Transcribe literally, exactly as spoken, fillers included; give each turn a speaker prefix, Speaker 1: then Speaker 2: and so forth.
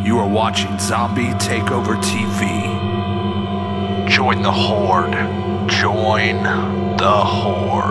Speaker 1: You are watching Zombie Takeover T V. Join the Horde. Join the Horde.